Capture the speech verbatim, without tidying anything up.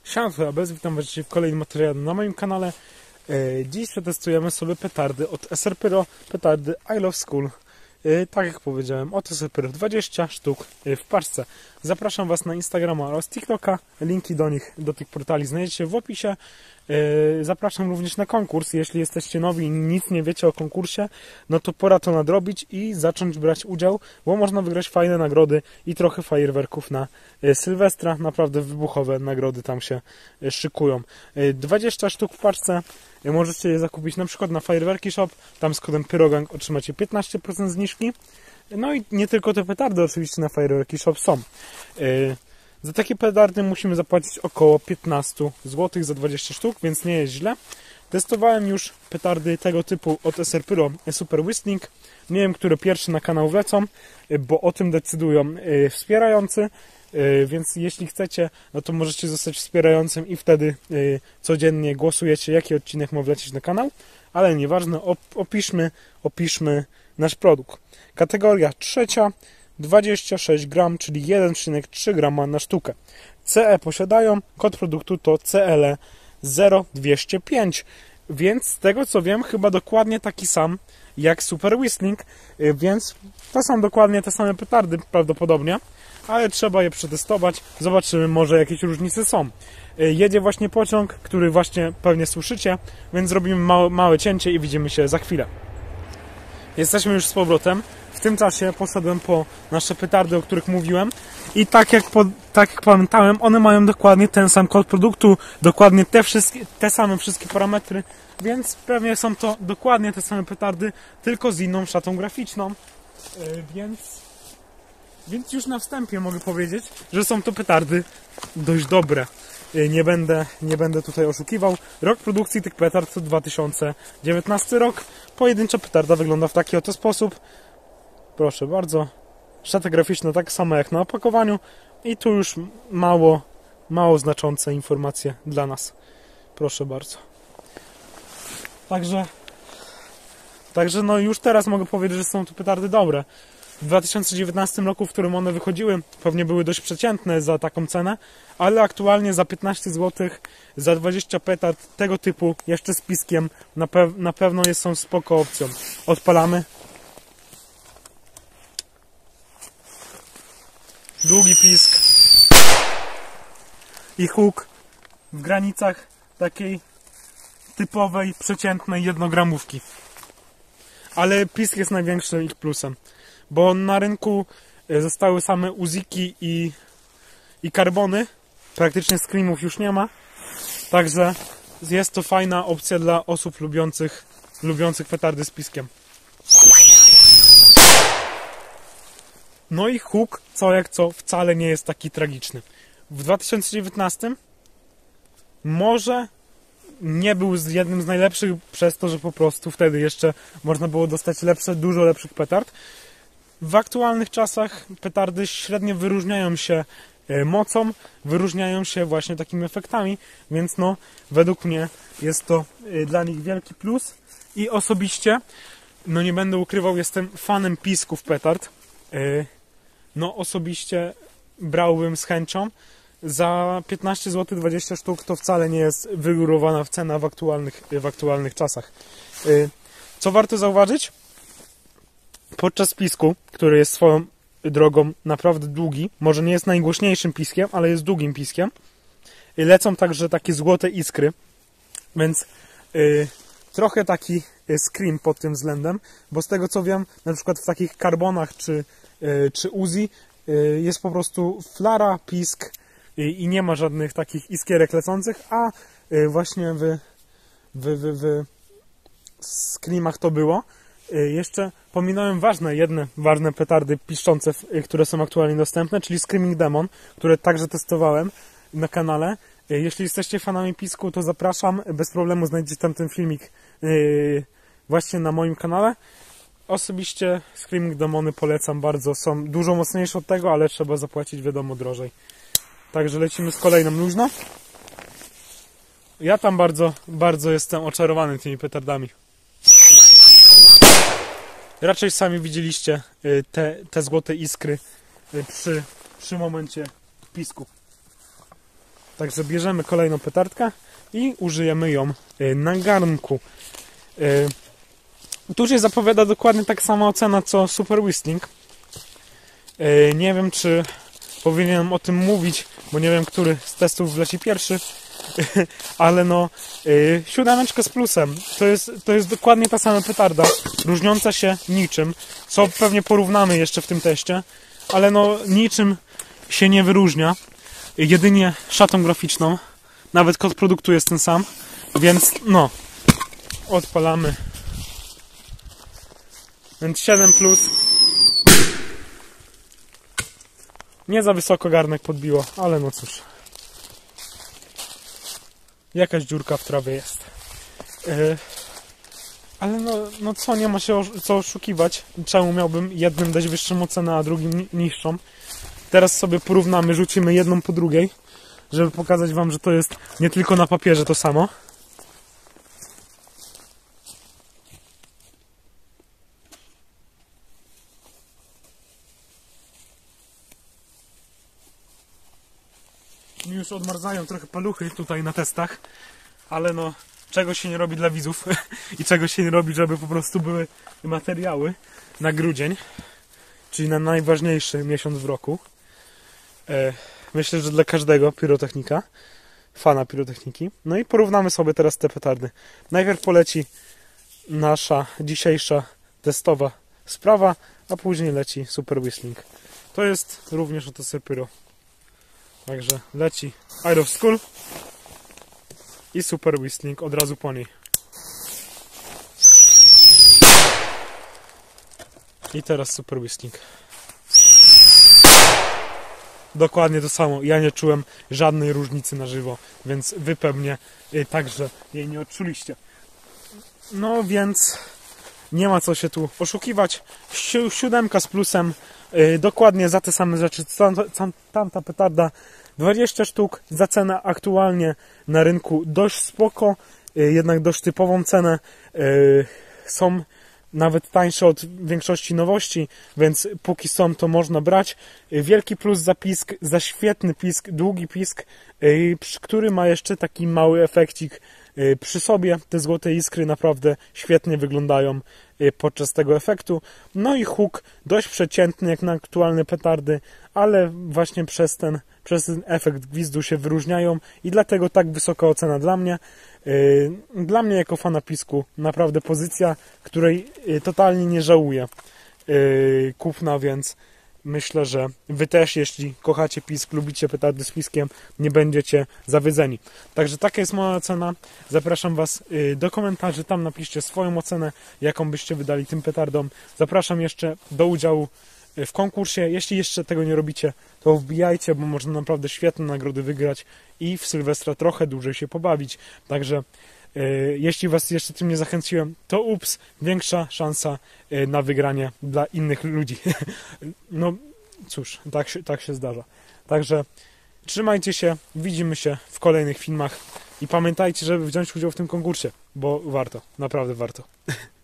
Siema, to Abez, witam was dzisiaj w kolejnym materiale na moim kanale. Dziś przetestujemy sobie petardy od Eserpyro, petardy I Love School. Tak jak powiedziałem, od Eserpyro dwadzieścia sztuk w paczce. Zapraszam was na Instagrama oraz TikToka. Linki do nich, do tych portali znajdziecie w opisie. Zapraszam również na konkurs. Jeśli jesteście nowi i nic nie wiecie o konkursie, no to pora to nadrobić i zacząć brać udział, bo można wygrać fajne nagrody i trochę fajerwerków na Sylwestra. Naprawdę wybuchowe nagrody tam się szykują. dwadzieścia sztuk w paczce. Możecie je zakupić na przykład na Fajerwerki Shop. Tam z kodem Pyrogang otrzymacie piętnaście procent zniżki. No i nie tylko te petardy oczywiście na Fajerwerki Shop są. Za takie petardy musimy zapłacić około piętnaście złotych za dwadzieścia sztuk, więc nie jest źle. Testowałem już petardy tego typu od Eserpyro Super Whistling. Nie wiem, które pierwsze na kanał wlecą, bo o tym decydują wspierający. Więc jeśli chcecie, no to możecie zostać wspierającym i wtedy codziennie głosujecie, jaki odcinek ma wlecieć na kanał. Ale nieważne, opiszmy, opiszmy nasz produkt. Kategoria trzecia. dwadzieścia sześć gram, czyli jeden przecinek trzy grama na sztukę. C E posiadają, kod produktu to C L E zero dwieście pięć, więc z tego co wiem, chyba dokładnie taki sam jak Super Whistling, więc to są dokładnie te same petardy prawdopodobnie, ale trzeba je przetestować, zobaczymy, może jakieś różnice są. Jedzie właśnie pociąg, który właśnie pewnie słyszycie, więc zrobimy małe, małe cięcie i widzimy się za chwilę. Jesteśmy już z powrotem. W tym czasie poszedłem po nasze petardy, o których mówiłem i tak jak, po, tak jak pamiętałem, one mają dokładnie ten sam kod produktu, dokładnie te, wszystkie, te same wszystkie parametry, więc pewnie są to dokładnie te same petardy, tylko z inną szatą graficzną, yy, więc, więc już na wstępie mogę powiedzieć, że są to petardy dość dobre. Yy, nie będę, nie będę tutaj oszukiwał. Rok produkcji tych petard to dwa tysiące dziewiętnasty rok. Pojedyncza petarda wygląda w taki oto sposób. Proszę bardzo, szata graficzna tak samo jak na opakowaniu i tu już mało, mało znaczące informacje dla nas. Proszę bardzo. Także, także no już teraz mogę powiedzieć, że są to petardy dobre. W dwa tysiące dziewiętnastym roku, w którym one wychodziły, pewnie były dość przeciętne za taką cenę, ale aktualnie za piętnaście złotych, za dwadzieścia petard tego typu, jeszcze z piskiem, na, pe na pewno jest są spoko opcją. Odpalamy. Długi pisk i huk w granicach takiej typowej, przeciętnej jednogramówki. Ale pisk jest największym ich plusem, bo na rynku zostały same uziki i, i karbony. Praktycznie screamów już nie ma. Także jest to fajna opcja dla osób lubiących, lubiących petardy z piskiem. No i huk, co jak co, wcale nie jest taki tragiczny. W dwa tysiące dziewiętnastym może nie był jednym z najlepszych przez to, że po prostu wtedy jeszcze można było dostać lepsze, dużo lepszych petard. W aktualnych czasach petardy średnio wyróżniają się mocą, wyróżniają się właśnie takimi efektami, więc no, według mnie jest to dla nich wielki plus. I osobiście, no nie będę ukrywał, jestem fanem pisków petard. No osobiście brałbym z chęcią. Za piętnaście złotych dwadzieścia sztuk to wcale nie jest wygórowana cena w aktualnych, w aktualnych czasach. Co warto zauważyć? Podczas pisku, który jest swoją drogą naprawdę długi, może nie jest najgłośniejszym piskiem, ale jest długim piskiem, lecą także takie złote iskry, więc yy, trochę taki scream pod tym względem, bo z tego co wiem, na przykład w takich karbonach czy czy Uzi jest po prostu flara, pisk i nie ma żadnych takich iskierek lecących, a właśnie w, w, w, w screamach to było. Jeszcze pominąłem ważne, jedne ważne petardy piszczące, które są aktualnie dostępne, czyli Screaming Demon, które także testowałem na kanale. Jeśli jesteście fanami pisku, to zapraszam, bez problemu znajdziecie tam ten filmik właśnie na moim kanale. Osobiście Screaming Demony polecam bardzo, są dużo mocniejsze od tego, ale trzeba zapłacić wiadomo drożej. Także lecimy z kolejną luźno. Ja tam bardzo, bardzo jestem oczarowany tymi petardami. Raczej sami widzieliście te, te złote iskry przy, przy momencie pisku. Także bierzemy kolejną petardkę i użyjemy ją na garnku. Tu się zapowiada dokładnie tak sama ocena co Super Whistling. Nie wiem, czy powinienem o tym mówić, bo nie wiem, który z testów wleci pierwszy, ale no siódemeczka z plusem. To jest, to jest dokładnie ta sama petarda, różniąca się niczym, co pewnie porównamy jeszcze w tym teście, ale no niczym się nie wyróżnia, jedynie szatą graficzną. Nawet kod produktu jest ten sam, więc no, odpalamy. Więc siedem plus. Nie za wysoko garnek podbiło, ale no cóż. Jakaś dziurka w trawie jest. Yy, ale no, no co, nie ma się co oszukiwać. Czemu miałbym jednym dać wyższą ocenę, a drugim niższą? Teraz sobie porównamy, rzucimy jedną po drugiej, żeby pokazać wam, że to jest nie tylko na papierze to samo. Mi już odmarzają trochę paluchy tutaj na testach, ale no, czego się nie robi dla widzów i czego się nie robi, żeby po prostu były materiały na grudzień, czyli na najważniejszy miesiąc w roku. Myślę, że dla każdego pirotechnika, fana pirotechniki. No i porównamy sobie teraz te petardy. Najpierw poleci nasza dzisiejsza testowa sprawa, a później leci Super Whistling. To jest również oto Serpyro. Także leci I Love School i Super Whistling od razu po niej. I teraz Super Whistling. Dokładnie to samo. Ja nie czułem żadnej różnicy na żywo, więc wy pewnie także jej nie odczuliście. No więc nie ma co się tu oszukiwać. Si siódemka z plusem. Yy, dokładnie za te same rzeczy. Tamta, tamta petarda dwadzieścia sztuk. Za cenę aktualnie na rynku dość spoko. Yy, jednak dość typową cenę. Yy, są nawet tańsze od większości nowości, więc póki są, to można brać. Wielki plus za pisk, za świetny pisk, długi pisk, który ma jeszcze taki mały efekcik przy sobie. Te złote iskry naprawdę świetnie wyglądają podczas tego efektu. No i huk dość przeciętny jak na aktualne petardy, ale właśnie przez ten, przez ten efekt gwizdu się wyróżniają i dlatego tak wysoka ocena dla mnie. Dla mnie jako fana pisku naprawdę pozycja, której totalnie nie żałuję kupna, więc myślę, że wy też, jeśli kochacie pisk, lubicie petardy z piskiem, nie będziecie zawiedzeni. Także taka jest moja ocena. Zapraszam was do komentarzy, tam napiszcie swoją ocenę, jaką byście wydali tym petardom. Zapraszam jeszcze do udziału w konkursie. Jeśli jeszcze tego nie robicie, to wbijajcie, bo można naprawdę świetne nagrody wygrać i w Sylwestra trochę dłużej się pobawić. Także yy, jeśli was jeszcze tym nie zachęciłem, to ups, większa szansa yy, na wygranie dla innych ludzi. No cóż, tak się, tak się zdarza. Także trzymajcie się, widzimy się w kolejnych filmach i pamiętajcie, żeby wziąć udział w tym konkursie, bo warto, naprawdę warto.